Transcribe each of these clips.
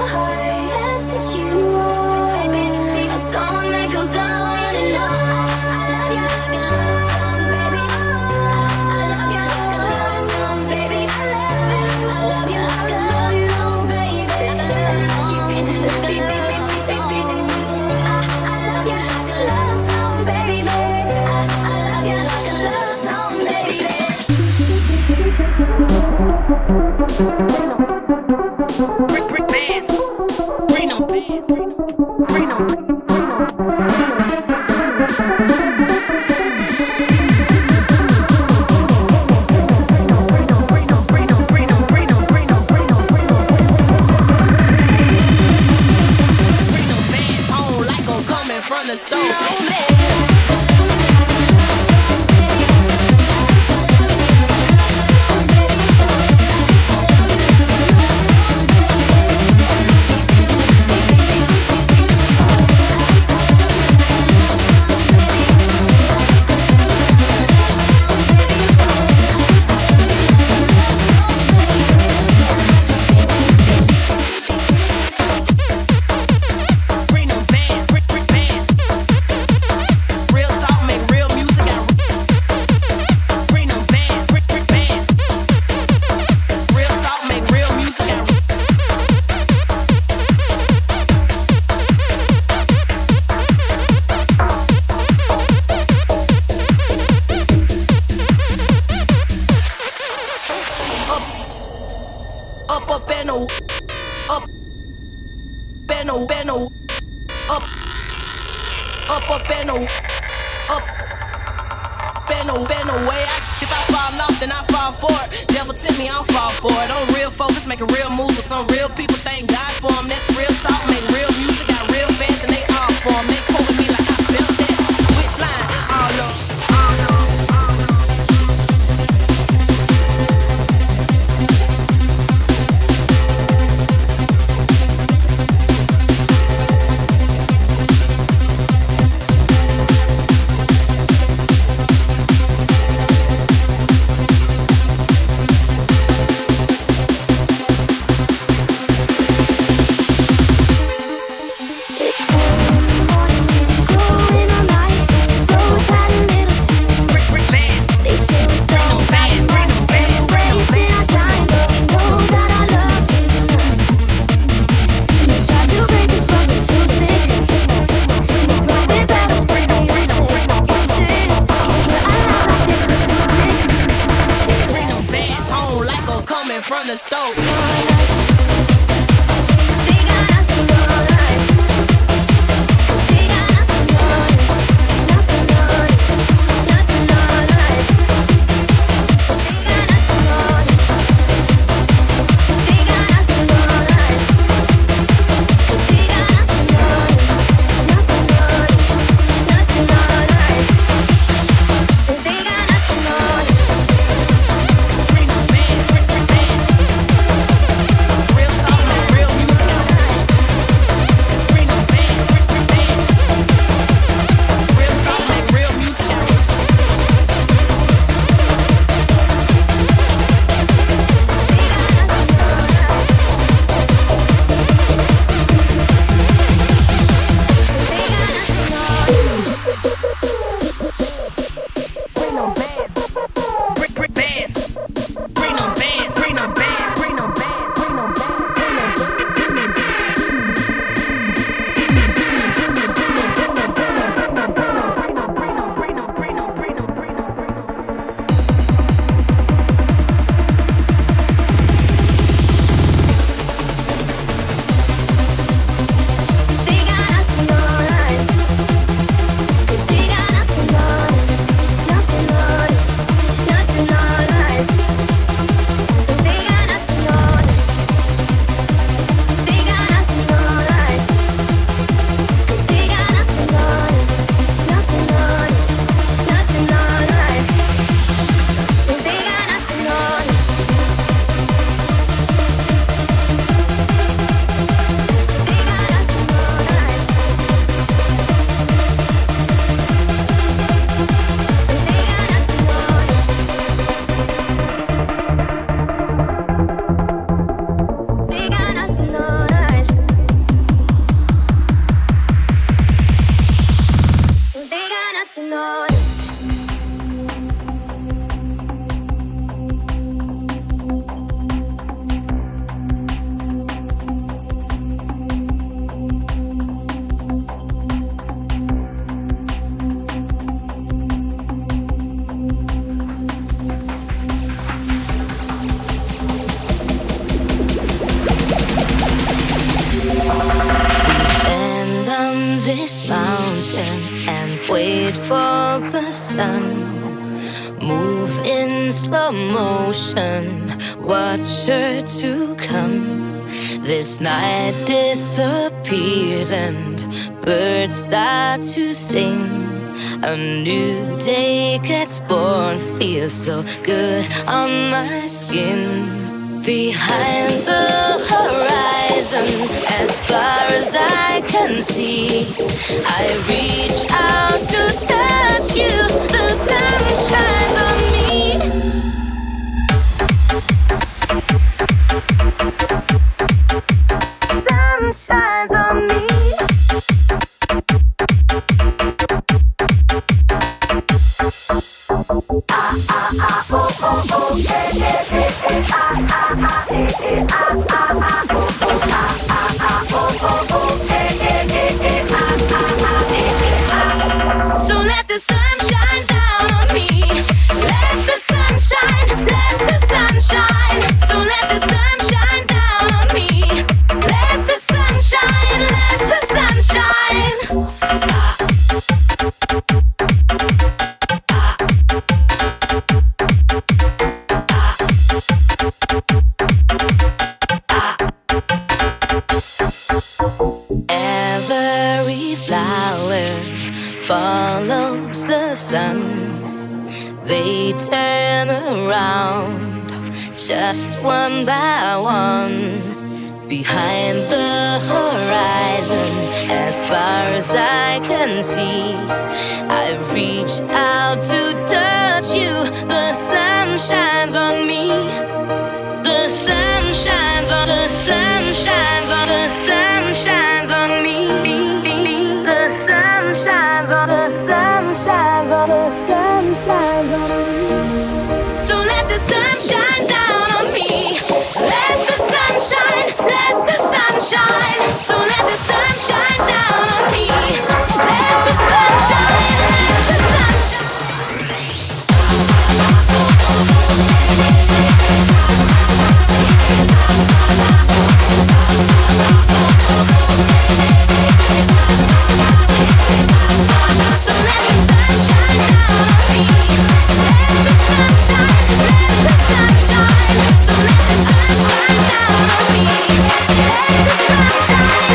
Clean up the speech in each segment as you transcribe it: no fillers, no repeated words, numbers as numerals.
heart, that's what you are. A song that goes on and on. I love you like a love song, baby. I love you like a love song, baby. I love you like a love song, baby. Like a love song, like a love song. I love you like a love song, baby. I love you like a love song, baby. Brick bands, bring them, bring them. From the stove. Bend away. If I fall off, then I fall for it. Devil tell me I'll fall for it. On real focus, making real moves with some real people. Thank God for them. That's real talk. Make real music. Got real fans and they all for them. They quoting me like I felt that. Which line? All up. mountain and wait for the sun. Move in slow motion, watch her to come. This night disappears and birds start to sing. A new day gets born, feels so good on my skin. Behind the horizon, as far as I can see, I reach out to touch you. The sun shines on me. Sun shines on me. So let the sun shine down on me. Let the sun shine, let the sun shine. So let the sun shine down on me. Let the sun shine, let the sun shine. Every flower follows the sun. They turn around just one by one. Behind the horizon, as far as I can see, I reach out to touch you. The sun shines on me. The sun shines on, the sun shines on, the sun shines on me. The sun shines on, the sun shines on, the sun shines on me. So let the sun shine down on me. Let the sun shine, let the sun shine. So let the sun shine down on me. Let the sun shine, let the sun shine. So let the sun shine down on me. Let the sun shine, let the sun shine. So let the sun shine down on me. Let the sun shine.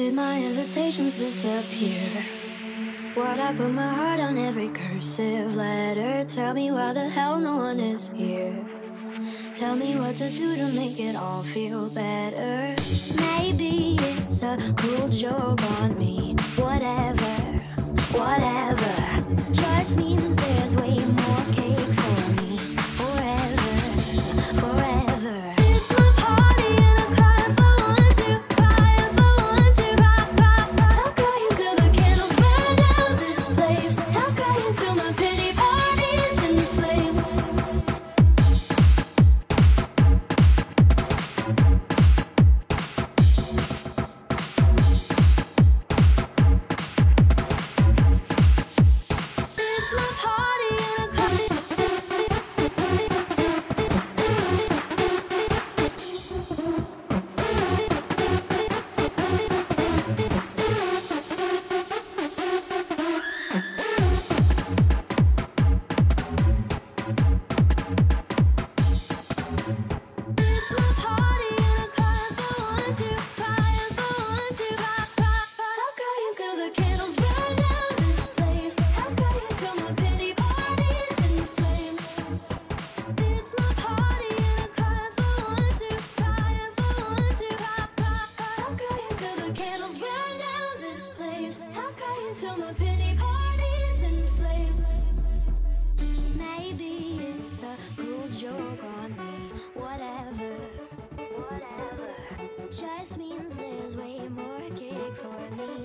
did my invitations disappear? Why'd I put my heart on every cursive letter? Tell me why the hell no one is here. Tell me what to do to make it all feel better. Maybe it's a cruel joke on me. Whatever, whatever. Just means there's way more cake for me. Forever, forever. It's my party and I cry if I want to. Cry if I want to. Cry, cry, cry. I'll cry until the candles burn out this place. I'll cry until my pity party's in flames. Just means there's way more cake for me.